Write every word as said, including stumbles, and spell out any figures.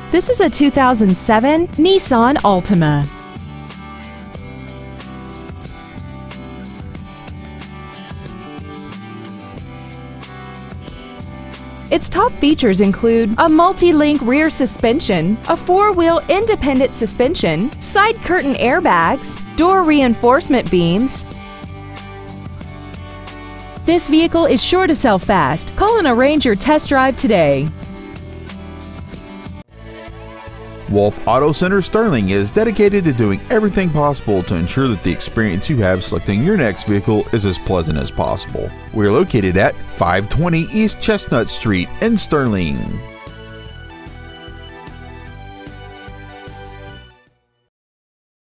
This is a two thousand seven Nissan Altima. Its top features include a multi-link rear suspension, a four-wheel independent suspension, side curtain airbags, door reinforcement beams. This vehicle is sure to sell fast. Call and arrange your test drive today. Wolf Auto Center Sterling is dedicated to doing everything possible to ensure that the experience you have selecting your next vehicle is as pleasant as possible. We are located at five twenty East Chestnut Street in Sterling.